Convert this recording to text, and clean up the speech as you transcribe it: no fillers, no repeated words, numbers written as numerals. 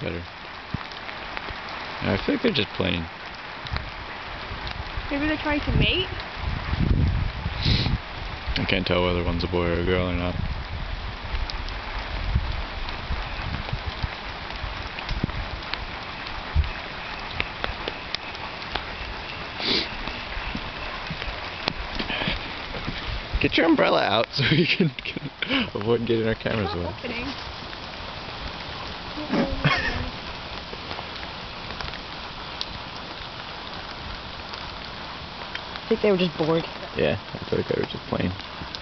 better. I feel like they're just playing. Maybe they're trying to mate? I can't tell whether one's a boy or a girl or not. Get your umbrella out so we can avoid getting our cameras wet. I think they were just bored. Yeah, I feel like they were just playing.